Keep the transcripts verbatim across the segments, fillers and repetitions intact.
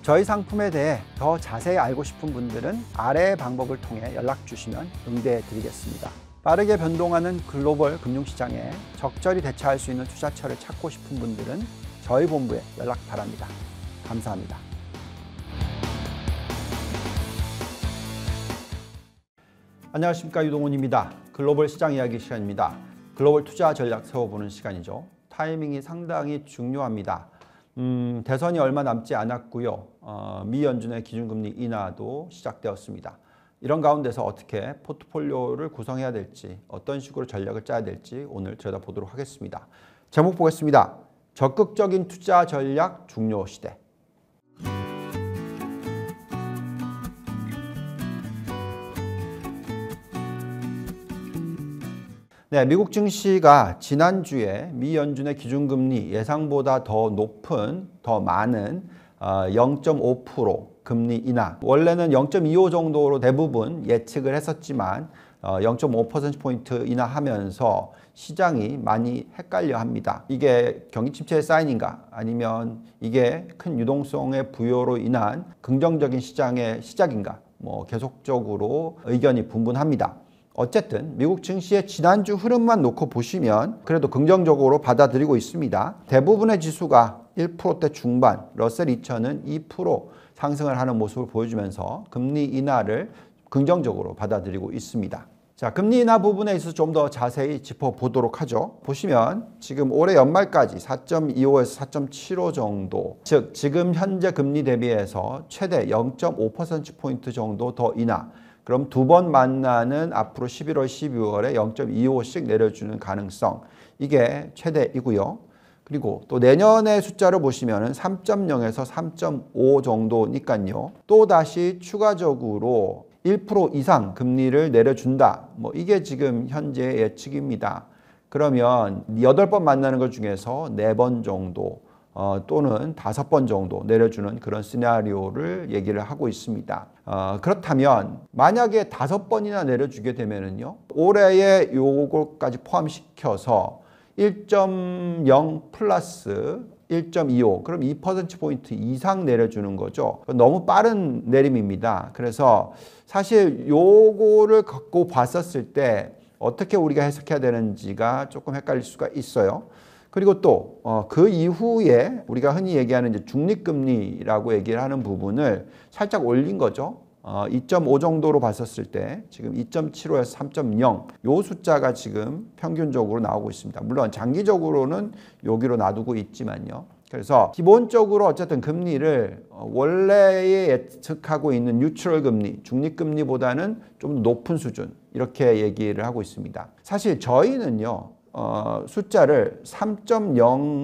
저희 상품에 대해 더 자세히 알고 싶은 분들은 아래의 방법을 통해 연락 주시면 응대해 드리겠습니다. 빠르게 변동하는 글로벌 금융시장에 적절히 대처할 수 있는 투자처를 찾고 싶은 분들은 저희 본부에 연락 바랍니다. 감사합니다. 안녕하십니까, 유동훈입니다. 글로벌 시장 이야기 시간입니다. 글로벌 투자 전략 세워보는 시간이죠. 타이밍이 상당히 중요합니다. 음, 대선이 얼마 남지 않았고요. 어, 미 연준의 기준금리 인하도 시작되었습니다. 이런 가운데서 어떻게 포트폴리오를 구성해야 될지, 어떤 식으로 전략을 짜야 될지 오늘 들여다보도록 하겠습니다. 제목 보겠습니다. 적극적인 투자 전략 중요 시대. 네, 미국 증시가 지난주에 미 연준의 기준금리 예상보다 더 높은, 더 많은 영 점 오 퍼센트 금리 인하. 원래는 영 점 이오 정도로 대부분 예측을 했었지만 영 점 오 퍼센트 포인트 인하하면서 시장이 많이 헷갈려 합니다. 이게 경기 침체의 사인인가? 아니면 이게 큰 유동성의 부여로 인한 긍정적인 시장의 시작인가? 뭐 계속적으로 의견이 분분합니다. 어쨌든 미국 증시의 지난주 흐름만 놓고 보시면 그래도 긍정적으로 받아들이고 있습니다. 대부분의 지수가 일 퍼센트대 중반, 러셀 이천은 이 퍼센트 상승을 하는 모습을 보여주면서 금리 인하를 긍정적으로 받아들이고 있습니다. 자, 금리 인하 부분에 있어서 좀 더 자세히 짚어보도록 하죠. 보시면 지금 올해 연말까지 사 점 이오에서 사 점 칠오 정도, 즉 지금 현재 금리 대비해서 최대 영 점 오 퍼센트 포인트 정도 더 인하. 그럼 두 번 만나는 앞으로 십일월, 십이월에 영 점 이오씩 내려주는 가능성, 이게 최대이고요. 그리고 또 내년의 숫자를 보시면 삼 점 영에서 삼 점 오 정도니까요. 또 다시 추가적으로 일 퍼센트 이상 금리를 내려준다. 뭐 이게 지금 현재 예측입니다. 그러면 여덟 번 만나는 것 중에서 네 번 정도 어, 또는 다섯 번 정도 내려주는 그런 시나리오를 얘기를 하고 있습니다. 어, 그렇다면 만약에 다섯 번이나 내려주게 되면은요, 올해의 요거까지 포함시켜서 일 점 영 플러스 일 점 이오, 그럼 이 퍼센트 포인트 이상 내려주는 거죠. 너무 빠른 내림입니다. 그래서 사실 요거를 갖고 봤었을 때 어떻게 우리가 해석해야 되는지가 조금 헷갈릴 수가 있어요. 그리고 또 그 이후에 우리가 흔히 얘기하는 이제 중립금리라고 얘기를 하는 부분을 살짝 올린 거죠. 어, 이 점 오 정도로 봤었을 때 지금 이 점 칠오에서 삼 점 영, 요 숫자가 지금 평균적으로 나오고 있습니다. 물론 장기적으로는 여기로 놔두고 있지만요. 그래서 기본적으로 어쨌든 금리를 원래에 예측하고 있는 뉴트럴 금리, 중립금리보다는 좀 높은 수준, 이렇게 얘기를 하고 있습니다. 사실 저희는요, 어, 숫자를 삼 점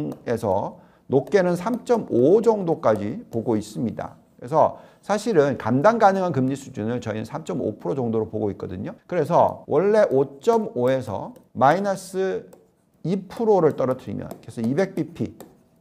영에서 높게는 삼 점 오 정도까지 보고 있습니다. 그래서 사실은 감당 가능한 금리 수준을 저희는 삼 점 오 퍼센트 정도로 보고 있거든요. 그래서 원래 오 점 오에서 마이너스 이 퍼센트를 떨어뜨리면, 그래서 이백 비피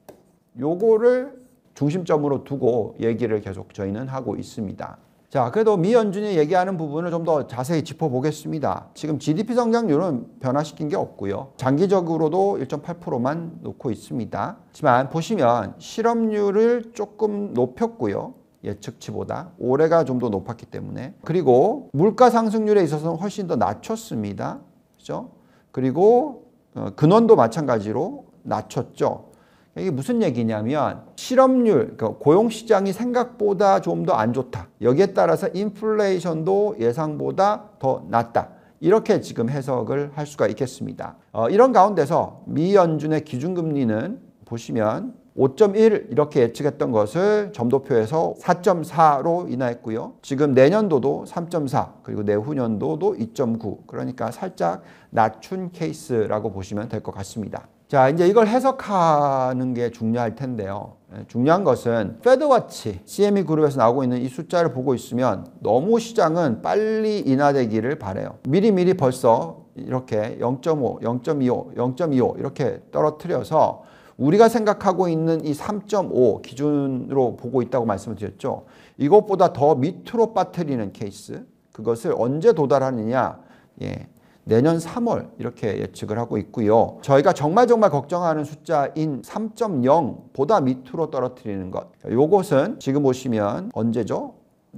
요거를 중심점으로 두고 얘기를 계속 저희는 하고 있습니다. 자, 그래도 미 연준이 얘기하는 부분을 좀 더 자세히 짚어보겠습니다. 지금 지디피 성장률은 변화시킨 게 없고요. 장기적으로도 일 점 팔 퍼센트만 놓고 있습니다. 하지만 보시면 실업률을 조금 높였고요. 예측치보다 올해가 좀 더 높았기 때문에. 그리고 물가 상승률에 있어서는 훨씬 더 낮췄습니다. 그죠? 그리고 근원도 마찬가지로 낮췄죠. 이게 무슨 얘기냐면 실업률, 그러니까 고용시장이 생각보다 좀 더 안 좋다. 여기에 따라서 인플레이션도 예상보다 더 낮다. 이렇게 지금 해석을 할 수가 있겠습니다. 어, 이런 가운데서 미 연준의 기준금리는 보시면 오 점 일 이렇게 예측했던 것을 점도표에서 사 점 사로 인하했고요. 지금 내년도도 삼 점 사, 그리고 내후년도도 이 점 구, 그러니까 살짝 낮춘 케이스라고 보시면 될 것 같습니다. 자, 이제 이걸 해석하는 게 중요할 텐데요. 중요한 것은 패드워치, 씨엠이 그룹에서 나오고 있는 이 숫자를 보고 있으면 너무 시장은 빨리 인하되기를 바라요. 미리미리 벌써 이렇게 영 점 오, 영 점 이오, 영 점 이오 이렇게 떨어뜨려서 우리가 생각하고 있는 이 삼 점 오 기준으로 보고 있다고 말씀을 드렸죠. 이것보다 더 밑으로 빠뜨리는 케이스, 그것을 언제 도달하느냐, 예, 내년 삼월 이렇게 예측을 하고 있고요. 저희가 정말 정말 걱정하는 숫자인 삼 점 영보다 밑으로 떨어뜨리는 것. 요것은 지금 보시면 언제죠?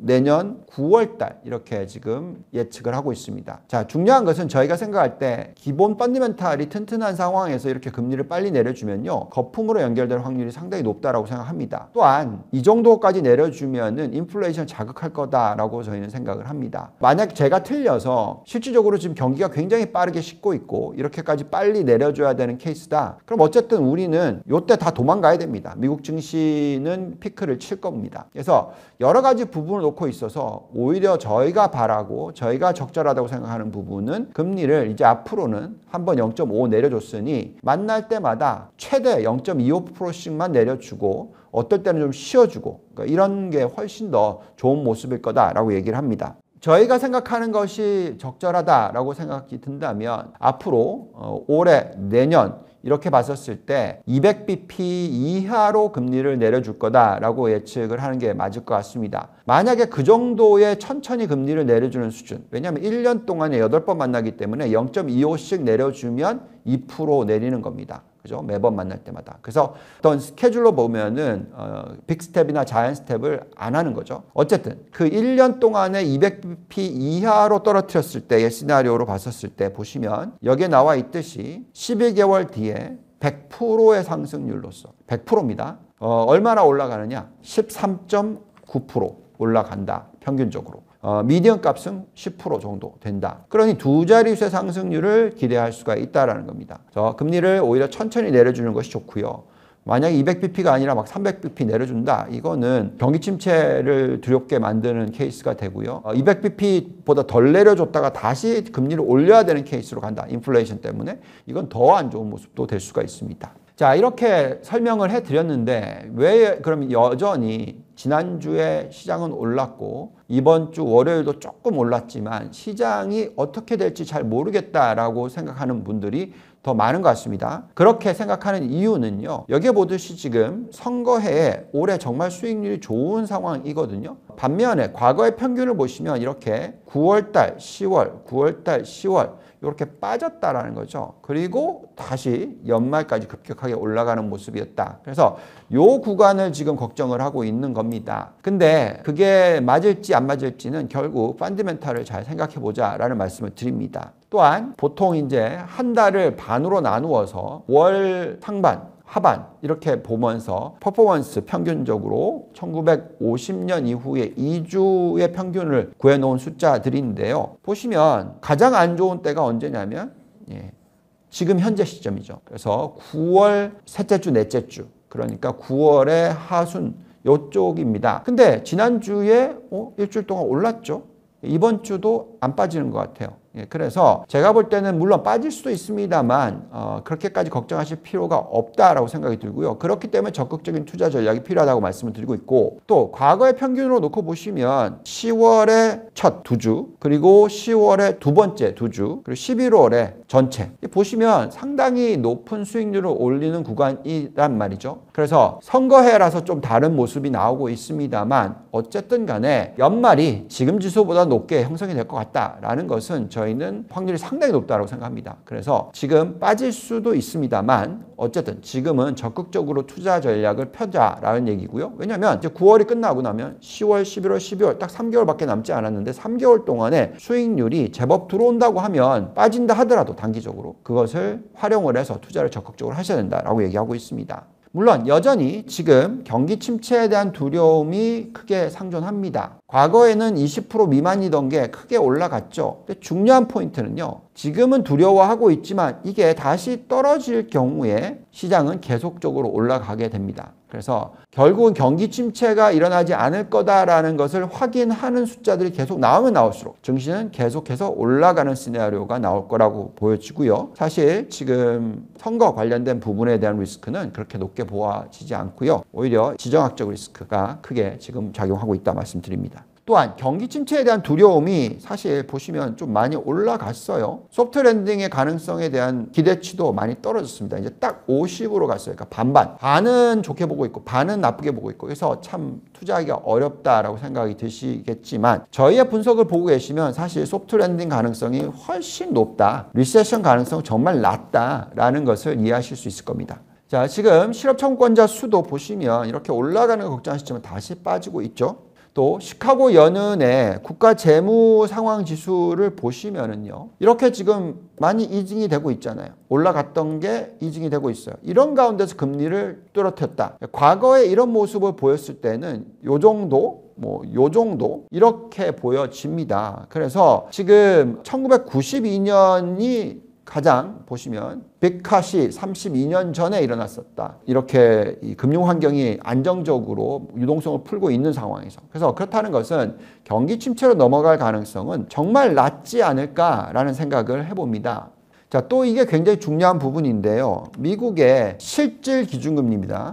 내년 구월 달 이렇게 지금 예측을 하고 있습니다. 자, 중요한 것은 저희가 생각할 때 기본 펀더멘탈이 튼튼한 상황에서 이렇게 금리를 빨리 내려주면요, 거품으로 연결될 확률이 상당히 높다라고 생각합니다. 또한 이 정도까지 내려주면은 인플레이션 자극할 거다라고 저희는 생각을 합니다. 만약 제가 틀려서 실질적으로 지금 경기가 굉장히 빠르게 식고 있고 이렇게까지 빨리 내려줘야 되는 케이스다. 그럼 어쨌든 우리는 요때 다 도망가야 됩니다. 미국 증시는 피크를 칠 겁니다. 그래서 여러 가지 부분을 놓고 있어서 오히려 저희가 바라고 저희가 적절하다고 생각하는 부분은 금리를 이제 앞으로는 한번 영 점 오 내려줬으니 만날 때마다 최대 영 점 이오 퍼센트씩만 내려주고 어떨 때는 좀 쉬어주고, 그러니까 이런 게 훨씬 더 좋은 모습일 거다라고 얘기를 합니다. 저희가 생각하는 것이 적절하다라고 생각이 든다면 앞으로 어, 올해 내년 이렇게 봤었을 때 이백 비피 이하로 금리를 내려줄 거다라고 예측을 하는 게 맞을 것 같습니다. 만약에 그 정도의 천천히 금리를 내려주는 수준, 왜냐하면 일 년 동안에 여덟 번 만나기 때문에 영 점 이오씩 내려주면 이 퍼센트 내리는 겁니다. 그죠? 매번 만날 때마다. 그래서 어떤 스케줄로 보면은 어, 빅스텝이나 자이언트 스텝을 안 하는 거죠. 어쨌든 그 일 년 동안에 이백 비피 이하로 떨어뜨렸을 때의 시나리오로 봤었을 때 보시면 여기에 나와 있듯이 십일 개월 뒤에 백 퍼센트의 상승률로서 백 퍼센트입니다. 어, 얼마나 올라가느냐? 십삼 점 구 퍼센트 올라간다. 평균적으로. 어, 미디언 값은 십 퍼센트 정도 된다. 그러니 두 자릿수의 상승률을 기대할 수가 있다는 겁니다. 그래서 금리를 오히려 천천히 내려주는 것이 좋고요. 만약에 이백 비피가 아니라 막 삼백 비피 내려준다. 이거는 경기 침체를 두렵게 만드는 케이스가 되고요. 어, 이백 비피보다 덜 내려줬다가 다시 금리를 올려야 되는 케이스로 간다. 인플레이션 때문에. 이건 더 안 좋은 모습도 될 수가 있습니다. 자, 이렇게 설명을 해드렸는데 왜 그럼 여전히 지난주에 시장은 올랐고 이번 주 월요일도 조금 올랐지만 시장이 어떻게 될지 잘 모르겠다라고 생각하는 분들이 더 많은 것 같습니다. 그렇게 생각하는 이유는요, 여기에 보듯이 지금 선거해에 올해 정말 수익률이 좋은 상황이거든요. 반면에 과거의 평균을 보시면 이렇게 구월달, 시월, 구월달, 시월 이렇게 빠졌다라는 거죠. 그리고 다시 연말까지 급격하게 올라가는 모습이었다. 그래서 요 구간을 지금 걱정을 하고 있는 겁니다. 근데 그게 맞을지 안 맞을지는 결국 펀더멘탈을 잘 생각해 보자라는 말씀을 드립니다. 또한 보통 이제 한 달을 반으로 나누어서 월 상반, 하반 이렇게 보면서 퍼포먼스 평균적으로 천구백오십 년 이후에 이 주의 평균을 구해놓은 숫자들인데요. 보시면 가장 안 좋은 때가 언제냐면 예, 지금 현재 시점이죠. 그래서 구월 셋째 주, 넷째 주, 그러니까 구월의 하순 요쪽입니다. 근데 지난주에 어, 일주일 동안 올랐죠. 이번 주도 안 빠지는 것 같아요. 예, 그래서 제가 볼 때는 물론 빠질 수도 있습니다만 어, 그렇게까지 걱정하실 필요가 없다라고 생각이 들고요. 그렇기 때문에 적극적인 투자 전략이 필요하다고 말씀을 드리고 있고, 또 과거의 평균으로 놓고 보시면 시월의 첫 두 주, 그리고 시월의 두 번째 두 주, 그리고 십일월에 전체 보시면 상당히 높은 수익률을 올리는 구간이란 말이죠. 그래서 선거해라서 좀 다른 모습이 나오고 있습니다만 어쨌든 간에 연말이 지금 지수보다 높게 형성이 될 것 같다라는 것은 저희는 확률이 상당히 높다고 생각합니다. 그래서 지금 빠질 수도 있습니다만 어쨌든 지금은 적극적으로 투자 전략을 펴자라는 얘기고요. 왜냐하면 이제 구월이 끝나고 나면 시월, 십일월, 십이월 딱 삼 개월밖에 남지 않았는데 삼 개월 동안에 수익률이 제법 들어온다고 하면 빠진다 하더라도 단기적으로 그것을 활용을 해서 투자를 적극적으로 하셔야 된다라고 얘기하고 있습니다. 물론 여전히 지금 경기 침체에 대한 두려움이 크게 상존합니다. 과거에는 이십 퍼센트 미만이던 게 크게 올라갔죠. 근데 중요한 포인트는요, 지금은 두려워하고 있지만 이게 다시 떨어질 경우에 시장은 계속적으로 올라가게 됩니다. 그래서 결국은 경기 침체가 일어나지 않을 거다라는 것을 확인하는 숫자들이 계속 나오면 나올수록 증시는 계속해서 올라가는 시나리오가 나올 거라고 보여지고요. 사실 지금 선거 관련된 부분에 대한 리스크는 그렇게 높게 보아지지 않고요. 오히려 지정학적 리스크가 크게 지금 작용하고 있다 말씀드립니다. 또한 경기 침체에 대한 두려움이 사실 보시면 좀 많이 올라갔어요. 소프트 랜딩의 가능성에 대한 기대치도 많이 떨어졌습니다. 이제 딱 오십으로 갔어요. 그러니까 반반. 반은 좋게 보고 있고 반은 나쁘게 보고 있고 그래서 참 투자하기가 어렵다라고 생각이 드시겠지만 저희의 분석을 보고 계시면 사실 소프트 랜딩 가능성이 훨씬 높다. 리세션 가능성은 정말 낮다라는 것을 이해하실 수 있을 겁니다. 자, 지금 실업 청구권자 수도 보시면 이렇게 올라가는 거 걱정하시지만 다시 빠지고 있죠. 또 시카고 연은의 국가 재무 상황 지수를 보시면은요. 이렇게 지금 많이 이징이 되고 있잖아요. 올라갔던 게 이징이 되고 있어요. 이런 가운데서 금리를 뚜렷했다. 과거에 이런 모습을 보였을 때는 요 정도 뭐 요 정도 이렇게 보여집니다. 그래서 지금 천구백구십이 년이 가장 보시면 빅컷이 삼십이 년 전에 일어났었다. 이렇게 이 금융 환경이 안정적으로 유동성을 풀고 있는 상황에서. 그래서 그렇다는 것은 경기 침체로 넘어갈 가능성은 정말 낮지 않을까라는 생각을 해봅니다. 자, 또 이게 굉장히 중요한 부분인데요. 미국의 실질 기준금리입니다.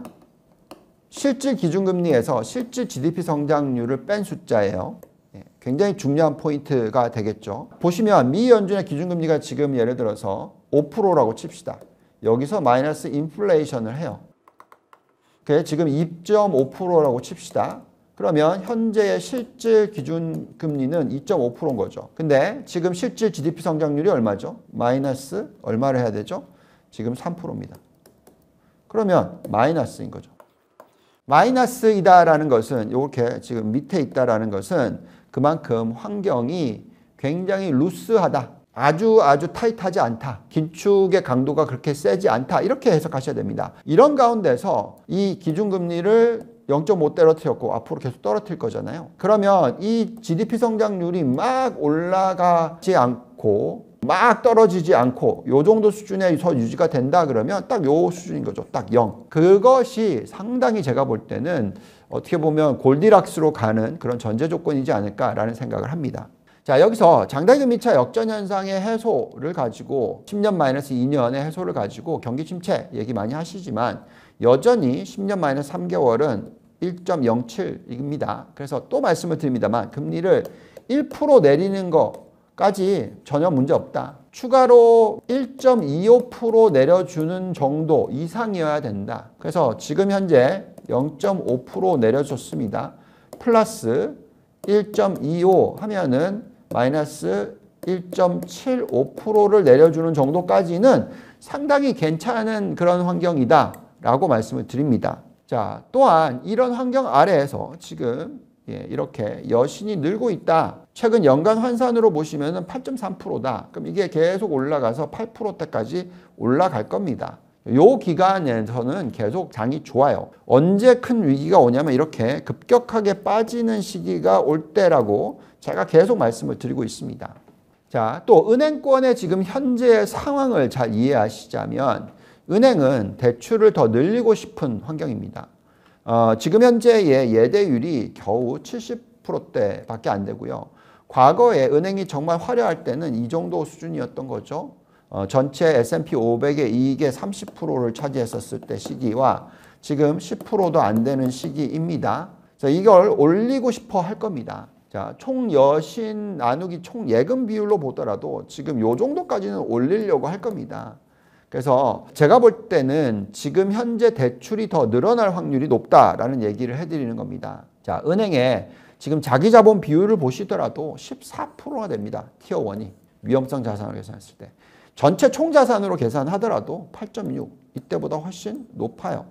실질 기준금리에서 실질 지디피 성장률을 뺀 숫자예요. 굉장히 중요한 포인트가 되겠죠. 보시면 미 연준의 기준금리가 지금 예를 들어서 오 퍼센트라고 칩시다. 여기서 마이너스 인플레이션을 해요. 그게 지금 이 점 오 퍼센트라고 칩시다. 그러면 현재의 실질 기준금리는 이 점 오 퍼센트인 거죠. 근데 지금 실질 지디피 성장률이 얼마죠? 마이너스 얼마를 해야 되죠? 지금 삼 퍼센트입니다. 그러면 마이너스인 거죠. 마이너스이다라는 것은 이렇게 지금 밑에 있다라는 것은 그만큼 환경이 굉장히 루스하다. 아주 아주 타이트하지 않다. 긴축의 강도가 그렇게 세지 않다. 이렇게 해석하셔야 됩니다. 이런 가운데서 이 기준금리를 영 점 오 떨어뜨렸고 앞으로 계속 떨어뜨릴 거잖아요. 그러면 이 지디피 성장률이 막 올라가지 않고 막 떨어지지 않고 요 정도 수준에서 유지가 된다 그러면 딱 요 수준인 거죠. 딱 영. 그것이 상당히 제가 볼 때는 어떻게 보면 골디락스로 가는 그런 전제 조건이지 않을까라는 생각을 합니다. 자, 여기서 장단금리차 역전현상의 해소를 가지고 십 년 마이너스 이 년의 해소를 가지고 경기 침체 얘기 많이 하시지만 여전히 십 년 마이너스 삼 개월은 일 점 영칠입니다. 그래서 또 말씀을 드립니다만 금리를 일 퍼센트 내리는 거까지 전혀 문제 없다. 추가로 일 점 이오 퍼센트 내려주는 정도 이상이어야 된다. 그래서 지금 현재 영 점 오 퍼센트 내려줬습니다. 플러스 일 점 이오 하면은 마이너스 일 점 칠오 퍼센트를 내려주는 정도까지는 상당히 괜찮은 그런 환경이다 라고 말씀을 드립니다. 자, 또한 이런 환경 아래에서 지금 예, 이렇게 여신이 늘고 있다. 최근 연간 환산으로 보시면 팔 점 삼 퍼센트다. 그럼 이게 계속 올라가서 팔 퍼센트대까지 올라갈 겁니다. 요 기간에서는 계속 장이 좋아요. 언제 큰 위기가 오냐면 이렇게 급격하게 빠지는 시기가 올 때라고 제가 계속 말씀을 드리고 있습니다. 자, 또 은행권의 지금 현재 상황을 잘 이해하시자면 은행은 대출을 더 늘리고 싶은 환경입니다. 어, 지금 현재의 예대율이 겨우 칠십 퍼센트대밖에 안 되고요. 과거에 은행이 정말 화려할 때는 이 정도 수준이었던 거죠. 어, 전체 에스 앤 피 오백의 이익의 삼십 퍼센트를 차지했었을 때 시기와 지금 십 퍼센트도 안 되는 시기입니다. 그래서 이걸 올리고 싶어 할 겁니다. 자, 총 여신 나누기 총 예금 비율로 보더라도 지금 요 정도까지는 올리려고 할 겁니다. 그래서 제가 볼 때는 지금 현재 대출이 더 늘어날 확률이 높다라는 얘기를 해드리는 겁니다. 자, 은행에 지금 자기 자본 비율을 보시더라도 십사 퍼센트가 됩니다. 티어 일이 위험성 자산으로 계산했을 때. 전체 총자산으로 계산하더라도 팔 점 육, 이때보다 훨씬 높아요.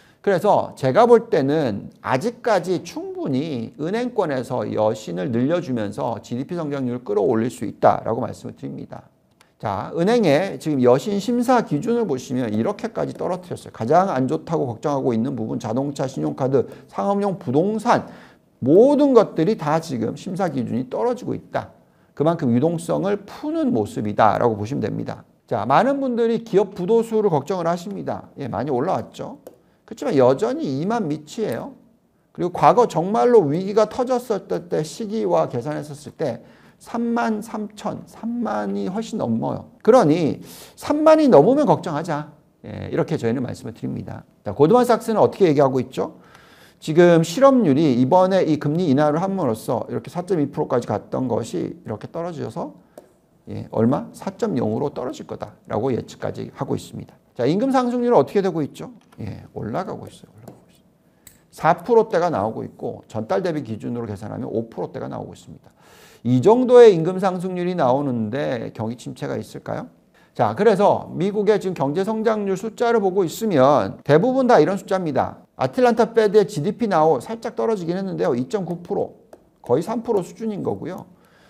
그래서 제가 볼 때는 아직까지 충분히 은행권에서 여신을 늘려주면서 지디피 성장률을 끌어올릴 수 있다라고 말씀을 드립니다. 자, 은행의 지금 여신 심사 기준을 보시면 이렇게까지 떨어뜨렸어요. 가장 안 좋다고 걱정하고 있는 부분, 자동차, 신용카드, 상업용 부동산 모든 것들이 다 지금 심사 기준이 떨어지고 있다. 그만큼 유동성을 푸는 모습이다라고 보시면 됩니다. 자, 많은 분들이 기업 부도수를 걱정을 하십니다. 예, 많이 올라왔죠. 그렇지만 여전히 이만 밑이에요. 그리고 과거 정말로 위기가 터졌을 때 시기와 계산했었을 때 삼만 삼천, 삼만이 훨씬 넘어요. 그러니 삼만이 넘으면 걱정하자. 예, 이렇게 저희는 말씀을 드립니다. 자, 고드만삭스는 어떻게 얘기하고 있죠? 지금 실업률이 이번에 이 금리 인하를 함으로써 이렇게 사 점 이 퍼센트까지 갔던 것이 이렇게 떨어져서 예, 얼마? 사 점 영으로 떨어질 거다라고 예측까지 하고 있습니다. 자, 임금 상승률은 어떻게 되고 있죠? 예, 올라가고 있어요. 올라가고 있어요. 사 퍼센트대가 나오고 있고 전달 대비 기준으로 계산하면 오 퍼센트대가 나오고 있습니다. 이 정도의 임금 상승률이 나오는데 경기 침체가 있을까요? 자, 그래서 미국의 지금 경제 성장률 숫자를 보고 있으면 대부분 다 이런 숫자입니다. 아틀란타 페드의 지디피 나오 살짝 떨어지긴 했는데요. 이 점 구 퍼센트, 거의 삼 퍼센트 수준인 거고요.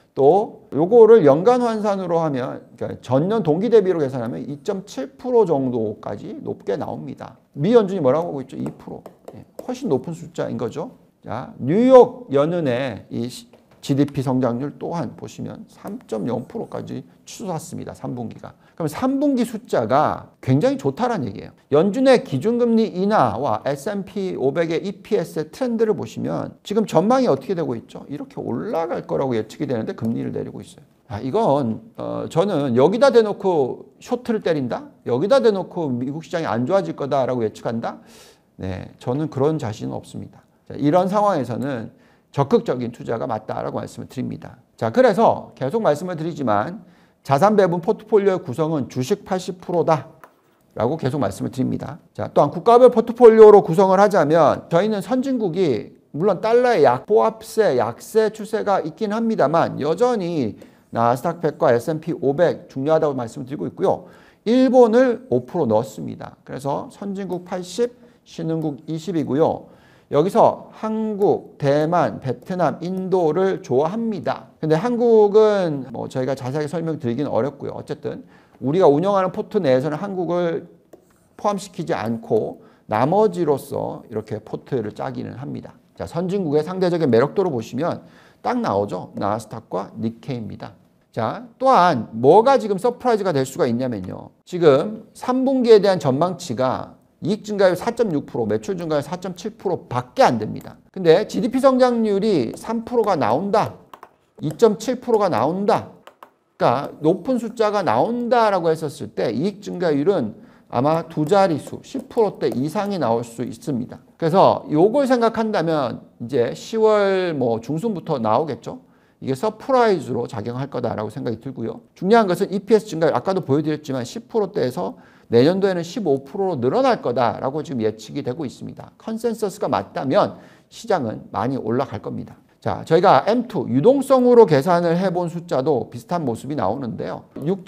또 요거를 연간 환산으로 하면 그러니까 전년 동기 대비로 계산하면 이 점 칠 퍼센트 정도까지 높게 나옵니다. 미 연준이 뭐라고 하고 있죠? 이 퍼센트. 예, 훨씬 높은 숫자인 거죠. 자, 뉴욕 연은의 이 지디피 성장률 또한 보시면 삼 점 영 퍼센트까지 치솟았습니다. 삼 분기가. 그럼 삼 분기 숫자가 굉장히 좋다라는 얘기예요. 연준의 기준금리 인하와 에스 앤 피 오백의 이 피 에스의 트렌드를 보시면 지금 전망이 어떻게 되고 있죠? 이렇게 올라갈 거라고 예측이 되는데 금리를 내리고 있어요. 아, 이건 어, 저는 여기다 대놓고 쇼트를 때린다? 여기다 대놓고 미국 시장이 안 좋아질 거다라고 예측한다? 네, 저는 그런 자신은 없습니다. 자, 이런 상황에서는 적극적인 투자가 맞다라고 말씀을 드립니다. 자, 그래서 계속 말씀을 드리지만 자산 배분 포트폴리오의 구성은 주식 팔십 퍼센트다 라고 계속 말씀을 드립니다. 자, 또한 국가별 포트폴리오로 구성을 하자면 저희는 선진국이 물론 달러의 약, 보합세, 약세 추세가 있긴 합니다만 여전히 나스닥 백과 에스 앤 피 오백 중요하다고 말씀드리고 있고요. 일본을 오 퍼센트 넣었습니다. 그래서 선진국 팔십, 신흥국 이십이고요. 여기서 한국, 대만, 베트남, 인도를 좋아합니다. 근데 한국은 뭐 저희가 자세하게 설명드리기는 어렵고요. 어쨌든 우리가 운영하는 포트 내에서는 한국을 포함시키지 않고 나머지로서 이렇게 포트를 짜기는 합니다. 자, 선진국의 상대적인 매력도로 보시면 딱 나오죠. 나스닥과 니케이입니다. 자, 또한 뭐가 지금 서프라이즈가 될 수가 있냐면요. 지금 삼 분기에 대한 전망치가 이익 증가율 사 점 육 퍼센트, 매출 증가율 사 점 칠 퍼센트 밖에 안 됩니다. 근데 지디피 성장률이 삼 퍼센트가 나온다. 이 점 칠 퍼센트가 나온다. 그러니까 높은 숫자가 나온다라고 했었을 때 이익 증가율은 아마 두 자릿수, 십 퍼센트대 이상이 나올 수 있습니다. 그래서 요걸 생각한다면 이제 시월 뭐 중순부터 나오겠죠. 이게 서프라이즈로 작용할 거다라고 생각이 들고요. 중요한 것은 이 피 에스 증가율 아까도 보여드렸지만 십 퍼센트대에서 내년도에는 십오 퍼센트로 늘어날 거다라고 지금 예측이 되고 있습니다. 컨센서스가 맞다면 시장은 많이 올라갈 겁니다. 자, 저희가 엠 투 유동성으로 계산을 해본 숫자도 비슷한 모습이 나오는데요.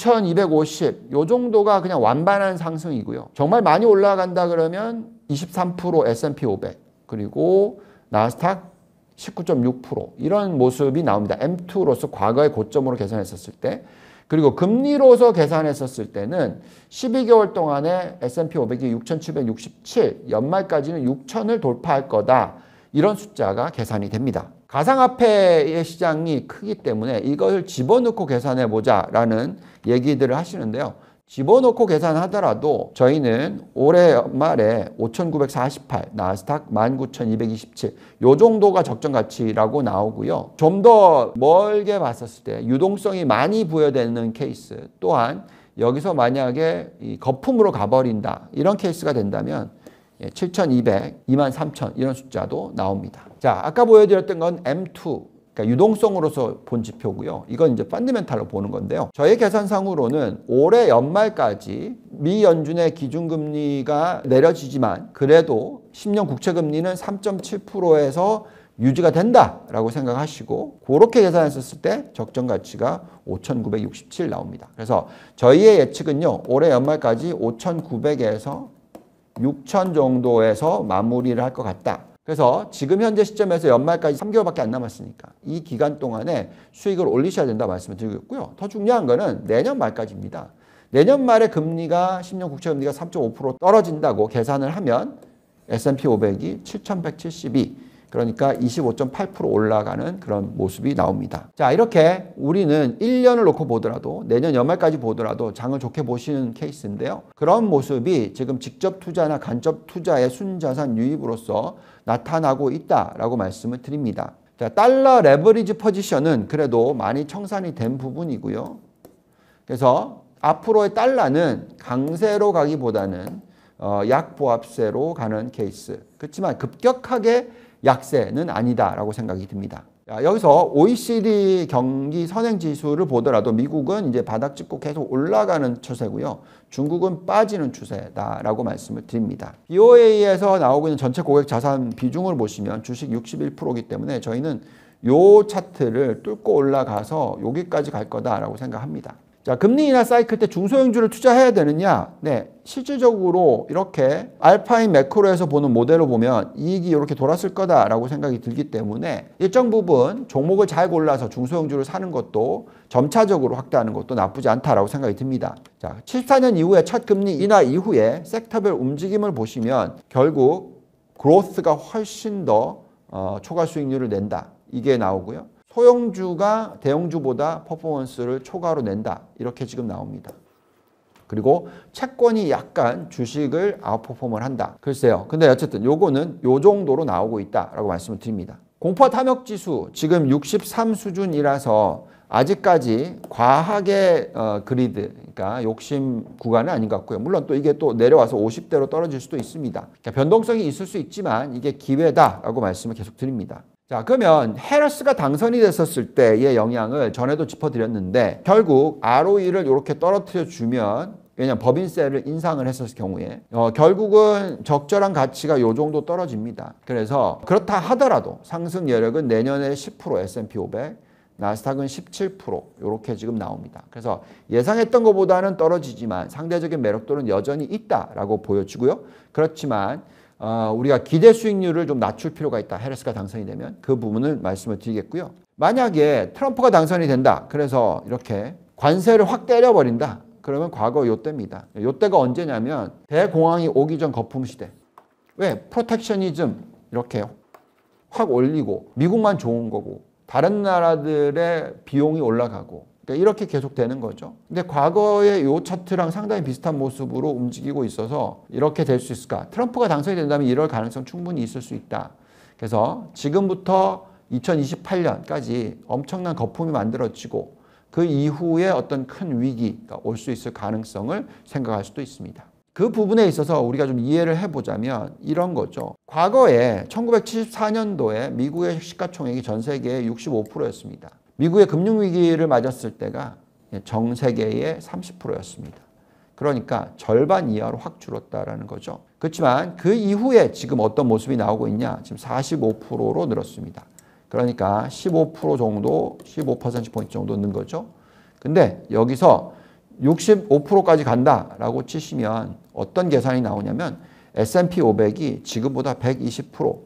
육천이백오십 요 정도가 그냥 완반한 상승이고요. 정말 많이 올라간다 그러면 이십삼 퍼센트 에스 앤 피 오백 그리고 나스닥 십구 점 육 퍼센트 이런 모습이 나옵니다. 엠 투로서 과거의 고점으로 계산했었을 때. 그리고 금리로서 계산했었을 때는 십이 개월 동안에 에스 앤 피 오백이 육천칠백육십칠, 연말까지는 육천을 돌파할 거다. 이런 숫자가 계산이 됩니다. 가상화폐의 시장이 크기 때문에 이걸 집어넣고 계산해보자라는 얘기들을 하시는데요. 집어넣고 계산하더라도 저희는 올해 연말에 오천구백사십팔, 나스닥 만 구천이백이십칠 요 정도가 적정 가치라고 나오고요. 좀 더 멀게 봤었을 때 유동성이 많이 부여되는 케이스 또한 여기서 만약에 이 거품으로 가버린다 이런 케이스가 된다면 칠천이백, 이만 삼천 이런 숫자도 나옵니다. 자, 아까 보여드렸던 건 엠 투 그러니까 유동성으로서 본 지표고요. 이건 이제 펀더멘탈로 보는 건데요. 저희 계산상으로는 올해 연말까지 미 연준의 기준금리가 내려지지만 그래도 십 년 국채금리는 삼 점 칠 퍼센트에서 유지가 된다라고 생각하시고 그렇게 계산했었을 때 적정 가치가 오천구백육십칠 나옵니다. 그래서 저희의 예측은요. 올해 연말까지 오천구백에서 육천 정도에서 마무리를 할 것 같다. 그래서 지금 현재 시점에서 연말까지 삼 개월밖에 안 남았으니까 이 기간 동안에 수익을 올리셔야 된다 말씀을 드리고 있고요. 더 중요한 거는 내년 말까지입니다. 내년 말에 금리가 십 년 국채 금리가 삼 점 오 퍼센트 떨어진다고 계산을 하면 에스 앤 피 오백이 칠천백칠십이 그러니까 이십오 점 팔 퍼센트 올라가는 그런 모습이 나옵니다. 자, 이렇게 우리는 일 년을 놓고 보더라도 내년 연말까지 보더라도 장을 좋게 보시는 케이스인데요. 그런 모습이 지금 직접 투자나 간접 투자의 순자산 유입으로서 나타나고 있다라고 말씀을 드립니다. 자, 달러 레버리지 포지션은 그래도 많이 청산이 된 부분이고요. 그래서 앞으로의 달러는 강세로 가기보다는 어, 약보합세로 가는 케이스. 그렇지만 급격하게 약세는 아니다라고 생각이 듭니다. 자, 여기서 오이시디 경기 선행 지수를 보더라도 미국은 이제 바닥 찍고 계속 올라가는 추세고요. 중국은 빠지는 추세다라고 말씀을 드립니다. 비오에이에서 나오고 있는 전체 고객 자산 비중을 보시면 주식 육십일 퍼센트이기 때문에 저희는 요 차트를 뚫고 올라가서 여기까지 갈 거다라고 생각합니다. 자, 금리 인하 사이클 때 중소형주를 투자해야 되느냐? 네, 실질적으로 이렇게 알파인 매크로에서 보는 모델로 보면 이익이 이렇게 돌았을 거다라고 생각이 들기 때문에 일정 부분 종목을 잘 골라서 중소형주를 사는 것도 점차적으로 확대하는 것도 나쁘지 않다라고 생각이 듭니다. 자, 칠십사 년 이후에 첫 금리 인하 이후에 섹터별 움직임을 보시면 결국 그로스가 훨씬 더 어, 초과 수익률을 낸다. 이게 나오고요. 소형주가 대형주보다 퍼포먼스를 초과로 낸다. 이렇게 지금 나옵니다. 그리고 채권이 약간 주식을 아웃퍼폼을 한다. 글쎄요. 근데 어쨌든 요거는 요 정도로 나오고 있다라고 말씀을 드립니다. 공포 탐욕 지수 지금 육십삼 수준이라서 아직까지 과하게 어, 그리드, 그러니까 욕심 구간은 아닌 것 같고요. 물론 또 이게 또 내려와서 오십 대로 떨어질 수도 있습니다. 그러니까 변동성이 있을 수 있지만 이게 기회다라고 말씀을 계속 드립니다. 자, 그러면 해러스가 당선이 됐었을 때의 영향을 전에도 짚어드렸는데 결국 알오이를 이렇게 떨어뜨려 주면 왜냐하면 법인세를 인상을 했었을 경우에 어, 결국은 적절한 가치가 요 정도 떨어집니다. 그래서 그렇다 하더라도 상승 여력은 내년에 십 퍼센트 에스 앤 피 오백, 나스닥은 십칠 퍼센트 이렇게 지금 나옵니다. 그래서 예상했던 것보다는 떨어지지만 상대적인 매력도는 여전히 있다라고 보여지고요. 그렇지만 어, 우리가 기대 수익률을 좀 낮출 필요가 있다. 해리스가 당선이 되면 그 부분을 말씀을 드리겠고요. 만약에 트럼프가 당선이 된다. 그래서 이렇게 관세를 확 때려버린다. 그러면 과거 요때입니다. 요때가 언제냐면 대공황이 오기 전 거품 시대. 왜? 프로텍셔니즘 이렇게 확 올리고 미국만 좋은 거고 다른 나라들의 비용이 올라가고 그러니까 이렇게 계속 되는 거죠. 근데 과거의 요 차트랑 상당히 비슷한 모습으로 움직이고 있어서 이렇게 될 수 있을까? 트럼프가 당선이 된다면 이럴 가능성 충분히 있을 수 있다. 그래서 지금부터 이천이십팔 년까지 엄청난 거품이 만들어지고 그 이후에 어떤 큰 위기가 올 수 있을 가능성을 생각할 수도 있습니다. 그 부분에 있어서 우리가 좀 이해를 해보자면 이런 거죠. 과거에 천구백칠십사 년도에 미국의 시가총액이 전 세계의 육십오 퍼센트였습니다. 미국의 금융위기를 맞았을 때가 전 세계의 삼십 퍼센트였습니다. 그러니까 절반 이하로 확 줄었다라는 거죠. 그렇지만 그 이후에 지금 어떤 모습이 나오고 있냐? 지금 사십오 퍼센트로 늘었습니다. 그러니까 십오 퍼센트 정도, 십오 퍼센트 포인트 정도 는 거죠. 근데 여기서 육십오 퍼센트까지 간다라고 치시면 어떤 계산이 나오냐면 에스 앤 피 오백이 지금보다 백이십 퍼센트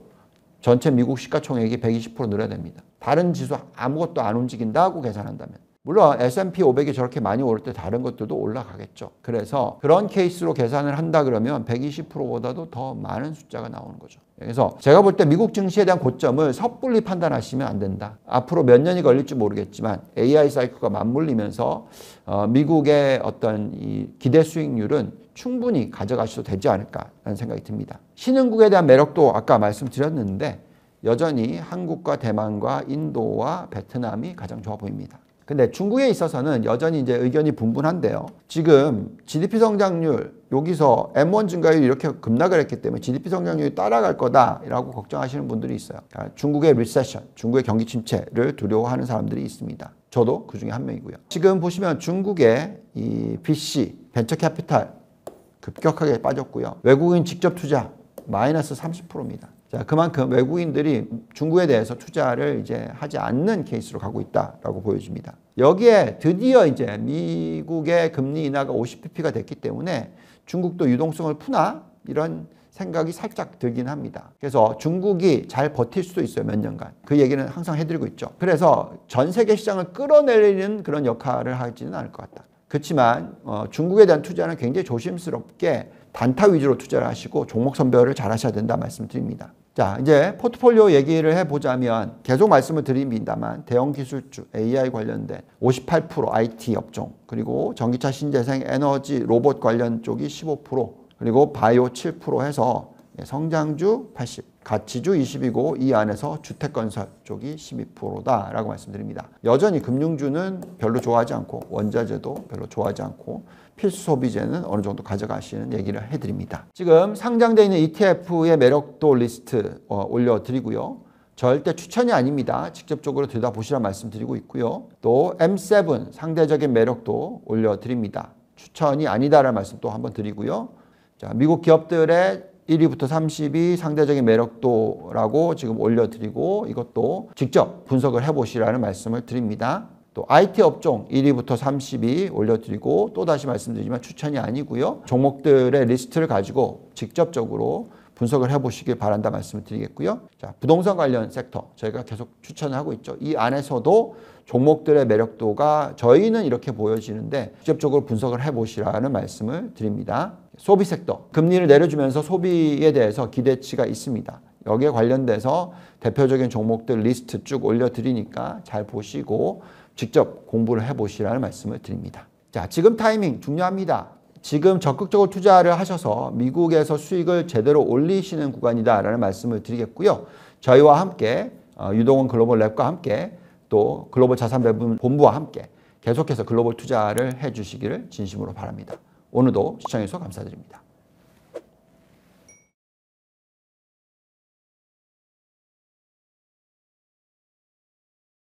전체 미국 시가총액이 백이십 퍼센트 늘어야 됩니다. 다른 지수 아무것도 안 움직인다고 계산한다면. 물론 에스 앤 피 오백이 저렇게 많이 오를 때 다른 것들도 올라가겠죠. 그래서 그런 케이스로 계산을 한다 그러면 백이십 퍼센트보다도 더 많은 숫자가 나오는 거죠. 그래서 제가 볼 때 미국 증시에 대한 고점을 섣불리 판단하시면 안 된다. 앞으로 몇 년이 걸릴지 모르겠지만 에이아이 사이클과 맞물리면서 어, 미국의 어떤 이 기대 수익률은 충분히 가져가셔도 되지 않을까라는 생각이 듭니다. 신흥국에 대한 매력도 아까 말씀드렸는데 여전히 한국과 대만과 인도와 베트남이 가장 좋아 보입니다. 근데 중국에 있어서는 여전히 이제 의견이 분분한데요. 지금 지디피 성장률 여기서 엠 원 증가율이 이렇게 급락을 했기 때문에 지디피 성장률이 따라갈 거다라고 걱정하시는 분들이 있어요. 그러니까 중국의 리세션, 중국의 경기 침체를 두려워하는 사람들이 있습니다. 저도 그 중에 한 명이고요. 지금 보시면 중국의 이 브이씨, 벤처 캐피탈 급격하게 빠졌고요. 외국인 직접 투자 마이너스 삼십 퍼센트입니다. 자, 그만큼 외국인들이 중국에 대해서 투자를 이제 하지 않는 케이스로 가고 있다라고 보여집니다. 여기에 드디어 이제 미국의 금리 인하가 오십 비피가 됐기 때문에 중국도 유동성을 푸나 이런 생각이 살짝 들긴 합니다. 그래서 중국이 잘 버틸 수도 있어요. 몇 년간. 그 얘기는 항상 해드리고 있죠. 그래서 전 세계 시장을 끌어내리는 그런 역할을 하지는 않을 것 같다. 그렇지만 어, 중국에 대한 투자는 굉장히 조심스럽게 단타 위주로 투자를 하시고 종목 선별을 잘 하셔야 된다 말씀드립니다. 자, 이제 포트폴리오 얘기를 해보자면 계속 말씀을 드립니다만 대형 기술주, 에이아이 관련된 오십팔 퍼센트 아이티 업종, 그리고 전기차, 신재생, 에너지, 로봇 관련 쪽이 십오 퍼센트, 그리고 바이오 칠 퍼센트 해서 성장주 팔십, 가치주 이십이고 이 안에서 주택건설 쪽이 십이 퍼센트다라고 말씀드립니다. 여전히 금융주는 별로 좋아하지 않고 원자재도 별로 좋아하지 않고 필수 소비재는 어느 정도 가져가시는 얘기를 해드립니다. 지금 상장되어 있는 이티에프의 매력도 리스트 어, 올려드리고요. 절대 추천이 아닙니다. 직접적으로 들여다보시라 말씀드리고 있고요. 또 엠 세븐 상대적인 매력도 올려드립니다. 추천이 아니다라는 말씀 또 한번 드리고요. 자, 미국 기업들의 일 위부터 삼십이 상대적인 매력도라고 지금 올려드리고 이것도 직접 분석을 해보시라는 말씀을 드립니다. 또 아이티 업종 일 위부터 삼십이 올려드리고 또다시 말씀드리지만 추천이 아니고요. 종목들의 리스트를 가지고 직접적으로 분석을 해보시길 바란다 말씀을 드리겠고요. 자, 부동산 관련 섹터 저희가 계속 추천을 하고 있죠. 이 안에서도 종목들의 매력도가 저희는 이렇게 보여지는데 직접적으로 분석을 해보시라는 말씀을 드립니다. 소비 섹터, 금리를 내려주면서 소비에 대해서 기대치가 있습니다. 여기에 관련돼서 대표적인 종목들 리스트 쭉 올려드리니까 잘 보시고 직접 공부를 해보시라는 말씀을 드립니다. 자, 지금 타이밍 중요합니다. 지금 적극적으로 투자를 하셔서 미국에서 수익을 제대로 올리시는 구간이다라는 말씀을 드리겠고요. 저희와 함께 유동원 글로벌 랩과 함께 또 글로벌 자산 배분 본부와 함께 계속해서 글로벌 투자를 해주시기를 진심으로 바랍니다. 오늘도 시청해주셔서 감사드립니다.